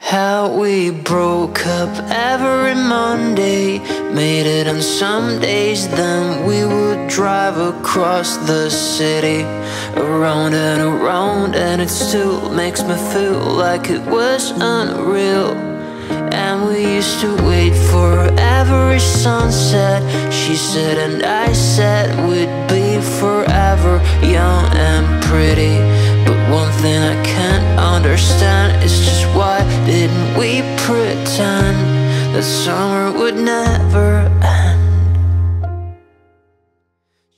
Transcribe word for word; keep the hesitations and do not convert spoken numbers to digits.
How we broke up every Monday, made it on some days, then we would drive across the city, around and around, and it still makes me feel like it was unreal. And we used to wait for every sunset, she said and I said we'd be forever young and pretty. But one thing I can't understand is just why didn't we pretend that summer would never